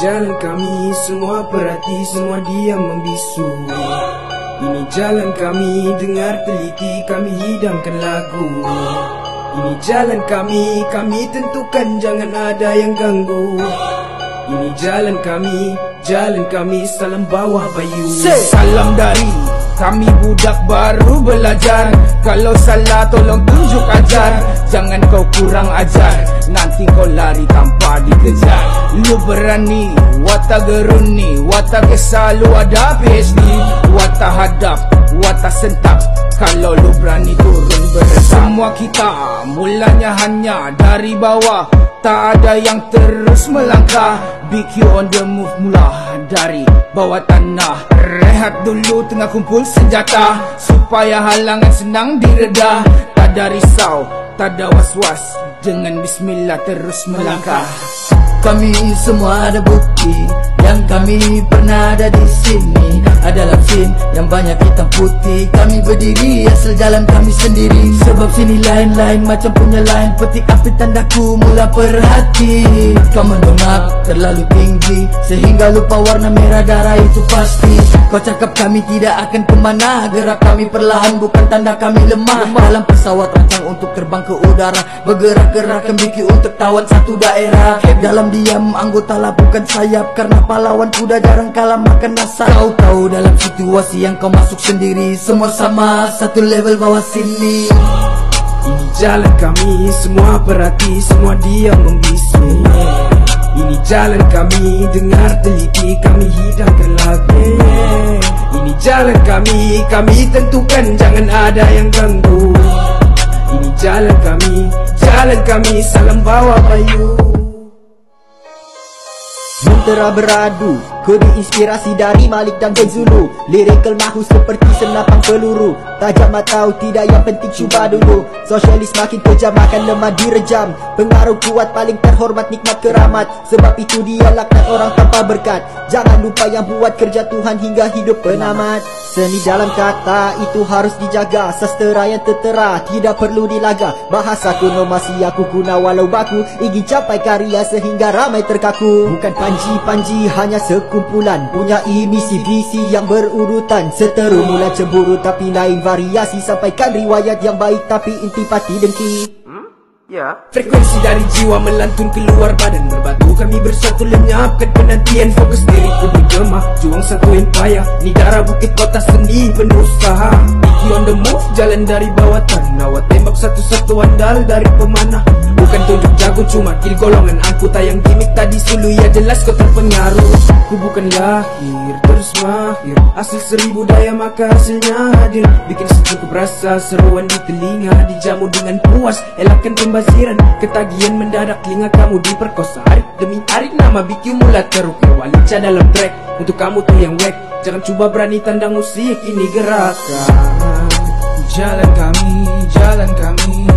jalan kami, semua perhati, semua diam membisu. Ini jalan kami, dengar teliti, kami hidangkan lagu. Ini jalan kami tentukan, jangan ada yang ganggu. Ini jalan kami, salam bawah bayu. Salam dari kami budak baru belajar. Kalau salah tolong tunjuk ajar. Jangan kau kurang ajar, nanti kau lari tanpa dikejar. Lu berani, wata geruni, wata kisah lu ada PhD. Wata hadap, wata sentak, kalau lu berani turun berenang. Semua kita mulanya hanya dari bawah, tak ada yang terus melangkah. BQ on the move mula dari bawah tanah. Rehat dulu tengah kumpul senjata, supaya halangan senang direda. Tak ada risau, tak ada was-was, dengan bismillah terus melangkah. Kami semua ada bukti yang kami pernah ada di sini. Ada lapsin yang banyak hitam putih. Kami berdiri asal jalan kami sendiri. Sebab sini lain-lain macam punya lain. Petik api tandaku mula perhati. Kau mendongak terlalu tinggi sehingga lupa warna merah darah itu pasti. Kau cakap kami tidak akan kemana. Gerak kami perlahan bukan tanda kami lemah. Dalam pesawat rancang untuk terbang ke udara, bergerak-gerakkan biki untuk tawan satu daerah. Dalam diam anggota labuhkan sayap, karena pahlawan kuda jarang kalah makan rasa. Kau tahu dalam situasi yang kau masuk sendiri, semua sama satu level bawah sini. Ini jalan kami, semua perhati, semua diam membisu. Ini jalan kami, dengar teliti, kami hidangkan lagu. Ini jalan kami tentukan, jangan ada yang ganggu. Ini jalan kami, salam bawa bayu. Mentera beradu, kode inspirasi dari Malik dan Zulu. Lyrical mahu seperti senapang peluru, tajam atau tidak yang penting cuba dulu. Sosialis makin kejam akan lemah direjam. Pengaruh kuat paling terhormat nikmat keramat. Sebab itu dia laknat orang tanpa berkat. Jangan lupa yang buat kerja Tuhan hingga hidup penamat. Seni dalam kata itu harus dijaga. Sastera yang tertera tidak perlu dilaga. Bahasa kuno masih aku guna walau baku. Ingin capai karya sehingga ramai terkaku. Bukan panji hanya sekumpulan, punya misi visi yang berurutan. Seteru mula cemburu tapi lain variasi. Sampaikan riwayat yang baik tapi intipati dengki. Frekuensi dari jiwa melantun keluar badan berbatu. Kami bersatu lenyapkan penantian, fokus diriku bergema, juang satuin payah. Ni darah bukit kota seni penuh usaha. Iki on the move, jalan dari bawah tanah. Awak tembak satu-satu andal dari pemanah. Bukan tunjuk jago cuma kill golongan aku. Tayang gimmick tadi sulu ya jelas kau terpengaruh. Ku bukan lahir terus mahir, hasil 1000 daya maka hasilnya hadir. Bikin secukup rasa seruan di telinga, dijamu dengan puas elakkan pembaziran. Ketagihan mendadak telinga kamu diperkosa. Hari demi hari nama BQ mula terukir. Walicah dalam track untuk kamu tuh yang wack. Jangan coba berani tandang musik ini gerakan. Jalan kami